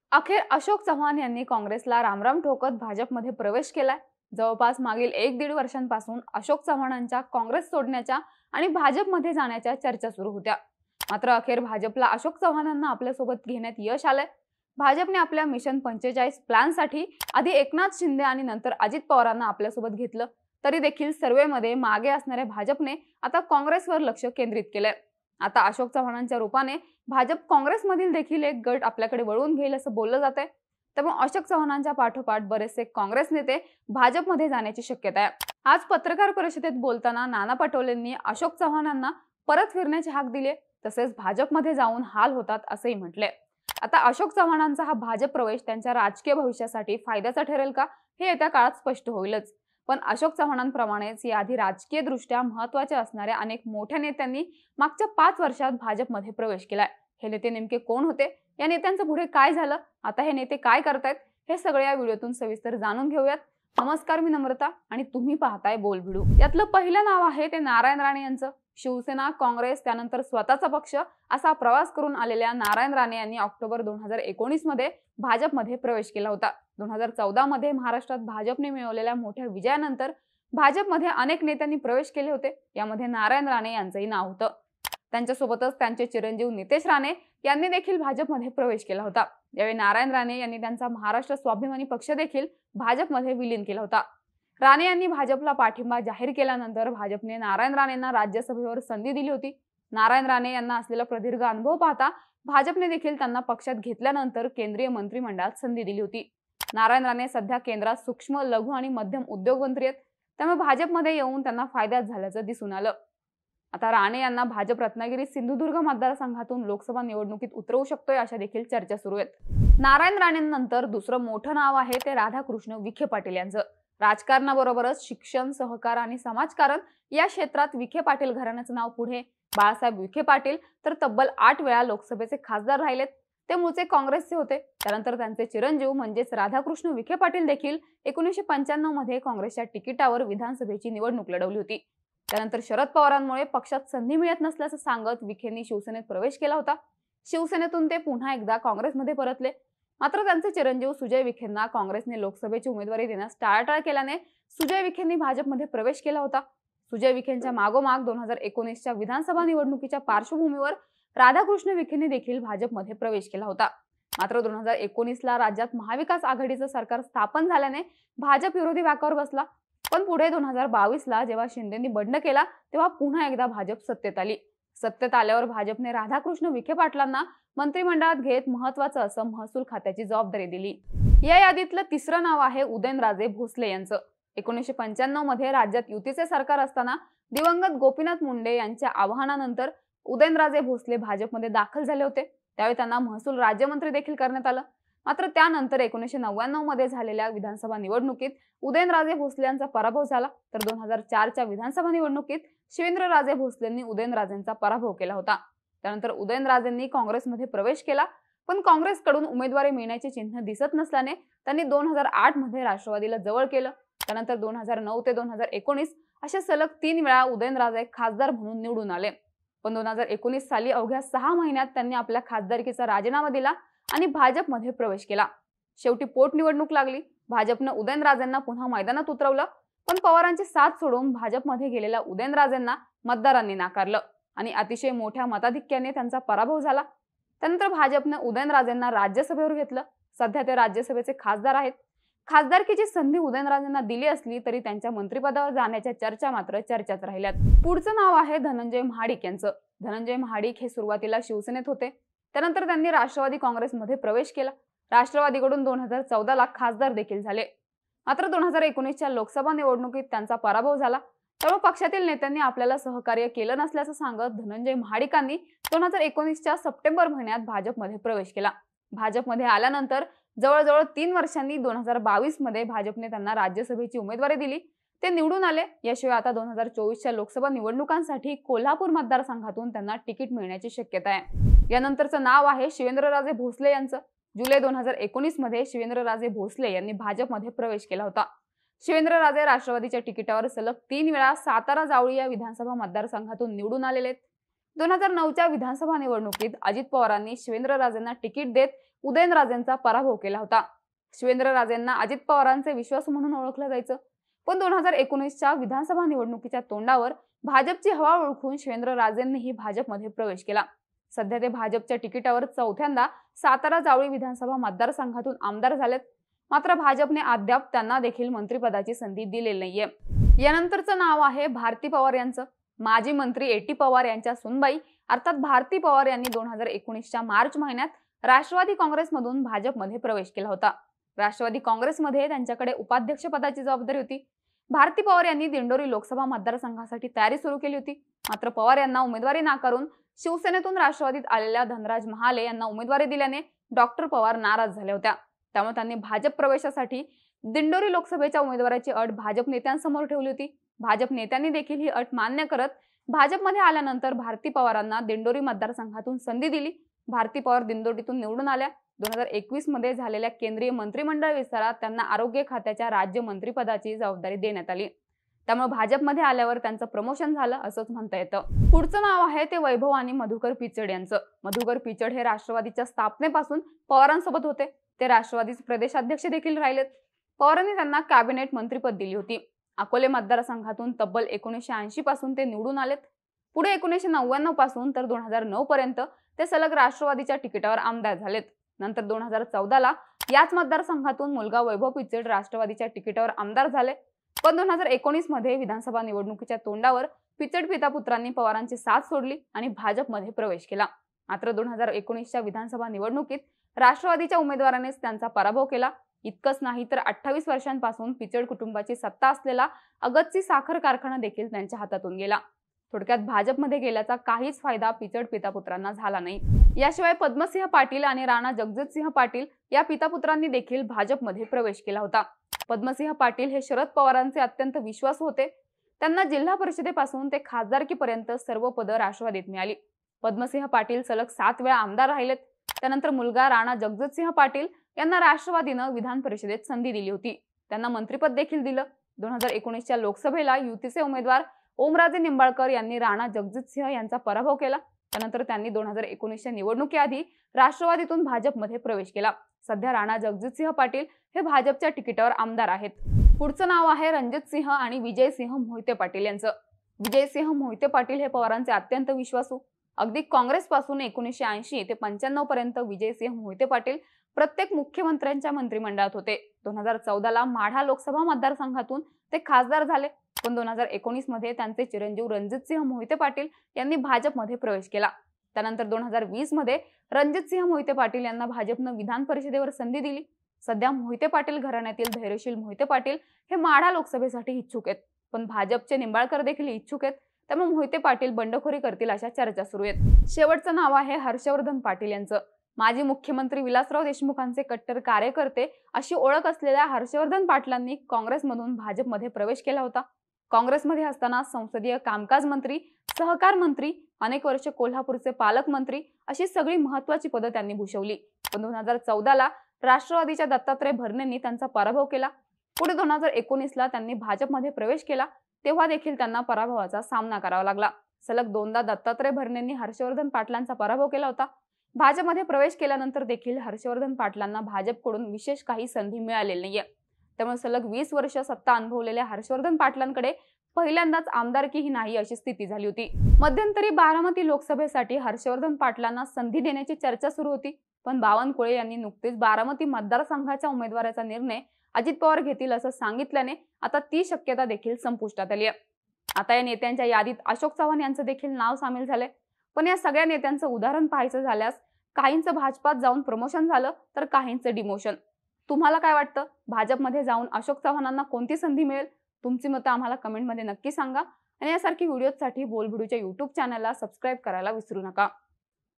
अखेर अशोक चव्हाण यांनी काँग्रेसला रामराम ठोकत भाजपमध्ये प्रवेश केलाय। जवळपास मागील 1-1.5 वर्षांपासून अशोक चव्हाणांच्या काँग्रेस सोडण्याच्या आणि भाजपमध्ये जाण्याच्या चर्चा सुरू होत्या। मात्र अखेर भाजपला अशोक चव्हाणांना आपल्यासोबत घेण्यात यश आलंय। भाजपने आपल्या मिशन 45 प्लॅनसाठी आधी एकनाथ शिंदे आणि नंतर अजित पवारांना आपल्यासोबत घेतलं, तरी देखील सर्वेमध्ये मागे असणाऱ्या भाजपने आता काँग्रेसवर लक्ष केंद्रित केलंय। आता अशोक चव्हाणांच्या रूपाने भाजप काँग्रेसमधील देखील एक गट आपल्याकडे वळवून घेईल असं बोललं जातंय। त्यामुळे अशोक चव्हाणांच्या पाठोपाठ बरेचसे काँग्रेस नेते भाजपमध्ये जाण्याची शक्यता आहे। आज पत्रकार परिषदेत बोलताना नाना पटोलेंनी अशोक चव्हाणांना परत फिरण्याची हाक दिली, तसेच भाजपमध्ये जाऊन हाल होतात असंही म्हटलंय। आता अशोक चव्हाणांचा हा भाजप प्रवेश त्यांच्या राजकीय भविष्यासाठी फायद्याचा ठरेल का, हे येत्या काळात स्पष्ट होईलच। पण अशोक चव्हाणांप्रमाणेच याआधी राजकीय दृष्ट्या महत्त्वाचे असणाऱ्या अनेक मोठ्या नेत्यांनी मागच्या 5 वर्षात भाजपमध्ये प्रवेश केलाय। हे नेते नेमके कोण होते, या नेत्यांचं पुढे काय झालं, आता हे नेते काय करतायत, हे सगळे या व्हिडिओतून सविस्तर जाणून घेऊयात। नमस्कार, मी नम्रता आणि तुम्ही पाहताय बोल व्हिडिओ। यातलं पहिलं नाव आहे ते नारायण राणे यांचं। शिवसेना, काँग्रेस, त्यानंतर स्वतःचा पक्ष असा प्रवास करून आलेल्या नारायण राणे यांनी ऑक्टोबर 2019 मध्ये भाजपमध्ये प्रवेश केला होता। 2014 मध्ये महाराष्ट्रात भाजपने मिळवलेल्या मोठ्या विजयानंतर भाजपमध्ये अनेक नेत्यांनी प्रवेश केले होते। यामध्ये नारायण राणे यांचंही नाव होतं। त्यांच्यासोबतच त्यांचे चिरंजीव नितेश राणे यांनी देखील भाजपमध्ये प्रवेश केला होता। यावेळी नारायण राणे यांनी त्यांचा महाराष्ट्र स्वाभिमानी पक्ष देखील भाजपमध्ये विलीन केला होता। राणे यांनी भाजपला पाठिंबा जाहीर केल्यानंतर भाजपने नारायण राणेंना राज्यसभेवर संधी दिली होती। नारायण राणे यांना असलेला प्रदीर्घ अनुभव पाहता भाजपने देखील त्यांना पक्षात घेतल्यानंतर केंद्रीय मंत्रिमंडळात संधी दिली होती। नारायण राणे सध्या केंद्रात सूक्ष्म, लघु आणि मध्यम उद्योग मंत्री आहेत, त्यामुळे भाजपमध्ये येऊन त्यांना फायदा झाल्याचं दिसून आलं। आता राणे यांना भाजप रत्नागिरी सिंधुदुर्ग मतदारसंघातून लोकसभा निवडणुकीत उतरवू शकतोय, अशा देखील चर्चा सुरू आहेत। नारायण राणेंनंतर दुसरं मोठं नाव आहे ते राधाकृष्ण विखे पाटील यांचं। राजकारणाबरोबरच शिक्षण, सहकार आणि समाजकारण या क्षेत्रात विखे पाटील घराण्याचं नाव पुढे। बाळासाहेब विखे पाटील तर तब्बल 8 वेळा लोकसभेचे खासदार राहिलेत। ते मूळचे काँग्रेसचे होते। त्यानंतर त्यांचे चिरंजीव म्हणजेच राधाकृष्ण विखे पाटील देखील 1995 मध्ये काँग्रेसच्या तिकिटावर विधानसभेची निवडणूक लढवली होती। त्यानंतर शरद पवारांमुळे पक्षात संधी मिळत नसल्याचं सांगत विखेंनी शिवसेनेत प्रवेश केला होता। शिवसेनेतून ते पुन्हा एकदा काँग्रेसमध्ये परतले। मात्र त्यांचे चिरंजीव सुजय विखेंना काँग्रेसने लोकसभेची उमेदवारी देण्यास टाळाटाळ केल्याने सुजय विखेंनी भाजपमध्ये प्रवेश केला होता। सुजय विखेंच्या मागोमाग 2019च्या विधानसभा निवडणुकीच्या पार्श्वभूमीवर राधाकृष्ण विखेंनी देखील भाजपमध्ये प्रवेश केला होता। मात्र 2019ला राज्यात महाविकास आघाडीचं सरकार स्थापन झाल्याने भाजप विरोधी वाकावर बसला। पण पुढे 2022ला जेव्हा शिंदेंनी बंड केला, तेव्हा पुन्हा एकदा भाजप सत्तेत आली। सत्तेत आल्यावर भाजपने राधाकृष्ण विखे पाटलांना मंत्रिमंडळात घेत महत्त्वाचं असं महसूल खात्याची जबाबदारी दिली। या यादीतलं तिसरं नाव आहे उदयनराजे भोसले यांचं। 1995 मध्ये राज्यात युतीचे सरकार असताना दिवंगत गोपीनाथ मुंडे यांच्या आवाहनानंतर उदयनराजे भोसले भाजपमध्ये दाखल झाले होते। त्यावेळी त्यांना महसूल राज्यमंत्री देखील करण्यात आलं। मात्र त्यानंतर 1999 मध्ये झालेल्या विधानसभा निवडणुकीत उदयनराजे भोसले यांचा पराभव झाला, तर 2004च्या विधानसभा निवडणुकीत शिवेंद्रराजे भोसलेंनी उदयनराजेंचा पराभव केला होता। त्यानंतर उदयनराजेंनी काँग्रेसमध्ये प्रवेश केला, पण काँग्रेसकडून उमेदवारी मिळण्याचे चिन्ह दिसत नसल्याने त्यांनी 2008 मध्ये राष्ट्रवादीला जवळ केलं। त्यानंतर 2009 ते 2019 अशा सलग 3 वेळा उदयनराजे खासदार म्हणून निवडून आले। पण 2019 साली अवघ्या 6 महिन्यात त्यांनी आपल्या खासदारकीचा राजीनामा दिला आणि भाजपमध्ये प्रवेश केला। शेवटी पोटनिवडणूक लागली। भाजपनं उदयनराजेंना पुन्हा मैदानात उतरवलं, पण पवारांची साथ सोडून भाजपमध्ये गेलेल्या उदयनराजेंना मतदारांनी नाकारलं आणि अतिशय मोठ्या मताधिक्याने त्यांचा पराभव झाला। त्यानंतर भाजपनं उदयनराजेंना राज्यसभेवर घेतलं। सध्या ते राज्यसभेचे खासदार आहेत। खासदारकीची संधी उदयनराजेंना दिली असली तरी त्यांच्या मंत्रिपदावर जाण्याच्या चर्चा मात्र चर्चाच राहिल्यात। पुढचं नाव आहे धनंजय महाडिक यांचं। धनंजय महाडिक हे सुरुवातीला शिवसेनेत होते, त्यानंतर त्यांनी राष्ट्रवादी काँग्रेसमध्ये प्रवेश केला। राष्ट्रवादीकडून 2014ला खासदार देखील झाले। मात्र 2019च्या लोकसभा निवडणुकीत त्यांचा पराभव झाला। त्यामुळे पक्षातील नेत्यांनी आपल्याला सहकार्य केलं नसल्याचं सांगत धनंजय महाडिकांनी 2019च्या सप्टेंबर महिन्यात भाजपमध्ये प्रवेश केला। भाजपमध्ये आल्यानंतर जवळजवळ 3 वर्षांनी 2022 मध्ये भाजपने त्यांना राज्यसभेची उमेदवारी दिली। ते निवडून आले। याशिवाय आता 2024च्या लोकसभा निवडणुकांसाठी कोल्हापूर मतदारसंघातून त्यांना तिकीट मिळण्याची शक्यता आहे। यानंतरचं नाव आहे शिवेंद्रराजे भोसले यांचं। जुलै 2019 मध्ये शिवेंद्रराजे भोसले यांनी भाजपमध्ये प्रवेश केला होता। शिवेंद्रराजे राष्ट्रवादीच्या तिकिटावर सलग 3 वेळा सातारा जावळी या विधानसभा मतदारसंघातून निवडून आलेले आहेत। 2009च्या विधानसभा निवडणुकीत अजित पवारांनी शिवेंद्रराजेंना तिकीट देत उदयनराजेंचा पराभव केला होता. शिवेंद्रराजेंना अजित पवारांचे विश्वासू म्हणून ओळखलं जायचं. पण 2019च्या विधानसभा निवडणुकीच्या तोंडावर भाजपची हवा ओळखून शिवेंद्रराजेंनीही भाजपमध्ये प्रवेश केला. सध्या ते भाजपच्या तिकिटावर चौथ्यांदा सातारा जावळी विधानसभा मतदारसंघातून आमदार झालेत. मात्र भाजपने अद्याप त्यांना देखील मंत्रिपदाची संधी दिलेली नाहीये. यानंतरचं नाव आहे भारती पवार यांचं. माजी मंत्री एटी पवार यांच्या सुनबाई अर्थात भारती पवार यांनी 2019च्या मार्च महिन्यात राष्ट्रवादी काँग्रेसमधून भाजपमध्ये प्रवेश केला होता. राष्ट्रवादी काँग्रेसमध्ये त्यांच्याकडे उपाध्यक्षपदाची जबाबदारी होती. भारती पवार यांनी दिंडोरी लोकसभा मतदारसंघासाठी तयारी सुरू केली होती. मात्र पवार यांना उमेदवारी नाकारून शिवसेनेतून राष्ट्रवादीत आलेल्या धनराज महाले यांना उमेदवारी दिल्याने डॉक्टर पवार नाराज झाल्या होत्या. त्यामुळे त्यांनी भाजप प्रवेशासाठी दिंडोरी लोकसभेच्या उमेदवाराची अट भाजप नेत्यांसमोर ठेवली होती. भाजप नेत्यांनी देखील ही अट मान्य करत भाजपमध्ये आल्यानंतर भारती पवारांना दिंडोरी मतदारसंघातून संधी दिली. भारती पवार दिंडोरीतून निवडून आल्या. 2021 मध्ये झालेल्या केंद्रीय मंत्रिमंडळ विस्तारात त्यांना आरोग्य खात्याच्या राज्य मंत्रिपदाची जबाबदारी देण्यात आली. त्यामुळे भाजपमध्ये आल्यावर त्यांचं प्रमोशन झालं असंच म्हणता येतं. पुढचं नाव आहे ते वैभव आणि मधुकर पिचड यांचं. मधुकर पिचड हे राष्ट्रवादीच्या स्थापनेपासून पवारांसोबत होते. ते राष्ट्रवादीचे प्रदेशाध्यक्ष देखील राहिलेत. पवारांनी त्यांना कॅबिनेट मंत्रिपद दिली होती. अकोले मतदारसंघातून तब्बल 1980 पासून ते निवडून आलेत. पुढे 1999 पासून तर 2009 पर्यंत ते सलग राष्ट्रवादीच्या तिकिटावर आमदार झालेत. नंतर 2014ला याच मतदारसंघातून मुलगा वैभव पिचड राष्ट्रवादीच्या तिकिटावर आमदार झाले. पण 2019 मध्ये विधानसभा निवडणुकीच्या तोंडावर पिचड पिता पुत्रांनी पवारांची साथ सोडली आणि भाजपमध्ये प्रवेश केला. मात्र 2019च्या विधानसभा निवडणुकीत राष्ट्रवादीच्या उमेदवारानेच त्यांचा पराभव केला. इतकंच नाही तर 28 वर्षांपासून पिचड कुटुंबाची सत्ता असलेला अगतची साखर कारखाना देखील त्यांच्या हातातून गेला. थोडक्यात भाजपमध्ये गेल्याचा काहीच फायदा पिचड पितापुत्रांना झाला नाही. याशिवाय पद्मसिंह पाटील आणि राणा जगजितसिंह पाटील या पितापुत्रांनी देखील भाजपमध्ये प्रवेश केला होता. पद्मसिंह पाटील हे शरद पवारांचे अत्यंत विश्वासू होते. त्यांना जिल्हा परिषदेपासून ते खासदारकीपर्यंत सर्व पदं राष्ट्रवादीत मिळाली. पद्मसिंह पाटील सलग 7 वेळा आमदार राहिलेत. त्यानंतर मुलगा राणा जगजितसिंह पाटील यांना राष्ट्रवादीनं विधान परिषदेत संधी दिली होती. त्यांना मंत्रिपद देखील दिलं. 2019च्या लोकसभेला युतीचे उमेदवार ओमराजे निंबाळकर यांनी राणा जगजितसिंह यांचा पराभव केला. त्यानंतर त्यांनी 2019च्या निवडणुकीआधी राष्ट्रवादीतून भाजपमध्ये प्रवेश केला. सध्या राणा जगजितसिंह पाटील हे भाजपच्या तिकिटावर आमदार आहेत. पुढचं नाव आहे रणजितसिंह आणि विजयसिंह मोहिते पाटील यांचं. विजयसिंह मोहिते पाटील हे पवारांचे अत्यंत विश्वासू. अगदी काँग्रेसपासून 1980 ते 95 पर्यंत विजयसिंह मोहिते पाटील प्रत्येक मुख्यमंत्र्यांच्या मंत्रिमंडळात होते. 2014ला माढा लोकसभा मतदारसंघातून ते खासदार झाले. पण 2019 मध्ये त्यांचे चिरंजीव रणजितसिंह मोहिते पाटील यांनी भाजपमध्ये प्रवेश केला. त्यानंतर 2020 मध्ये रणजितसिंह मोहिते पाटील यांना भाजपनं विधान परिषदेवर संधी दिली. सध्या मोहिते पाटील घराण्यातील धैर्यशील मोहिते पाटील हे माढा लोकसभेसाठी इच्छुक आहेत. पण भाजपचे निंबाळकर देखील इच्छुक आहेत. त्यामुळे मोहिते पाटील बंडखोरी करतील अशा चर्चा सुरू आहेत. शेवटचं नाव आहे हर्षवर्धन पाटील यांचं. माजी मुख्यमंत्री विलासराव देशमुखांचे कट्टर कार्यकर्ते अशी ओळख असलेल्या हर्षवर्धन पाटलांनी काँग्रेसमधून भाजपमध्ये प्रवेश केला होता. काँग्रेसमध्ये असताना संसदीय कामकाज मंत्री, सहकार मंत्री, अनेक वर्ष कोल्हापूरचे पालकमंत्री अशी सगळी महत्त्वाची पदं त्यांनी भूषवली. पण 2014ला राष्ट्रवादीच्या दत्तात्रय भरणेंनी त्यांचा पराभव केला. पुढे 2019ला त्यांनी भाजपमध्ये प्रवेश केला. तेव्हा देखील त्यांना पराभवाचा सामना करावा लागला. सलग 2दा दत्तात्रय भरणेंनी हर्षवर्धन पाटलांचा पराभव केला होता. भाजपमध्ये प्रवेश केल्यानंतर देखील हर्षवर्धन पाटलांना भाजपकडून विशेष काही संधी मिळालेली नाहीये. त्यामुळे सलग 20 वर्ष सत्ता अनुभवलेल्या हर्षवर्धन पाटलांकडे पहिल्यांदाच आमदारकीही नाही अशी स्थिती झाली होती. मध्यंतरी बारामती लोकसभेसाठी हर्षवर्धन पाटलांना संधी देण्याची चर्चा सुरू होती. पण बावनकुळे यांनी नुकतीच बारामती मतदारसंघाच्या उमेदवाराचा निर्णय अजित पवार घेतील असं सांगितल्याने आता ती शक्यता देखील संपुष्टात आली आहे. आता या नेत्यांच्या यादीत अशोक चव्हाण यांचं देखील नाव सामील झालंय. पण या सगळ्या नेत्यांचं उदाहरण पाहायचं झाल्यास काहींचं भाजपात जाऊन प्रमोशन झालं तर काहींचं डिमोशन. तुम्हाला काय वाटतं? भाजपमध्ये जाऊन अशोक चव्हाणांना कोणती संधी मिळेल? तुमची मतं आम्हाला कमेंटमध्ये नक्की सांगा. आणि यासारखी व्हिडिओसाठी बोलबिडूच्या YouTube चॅनलला सबस्क्राईब करायला विसरू नका.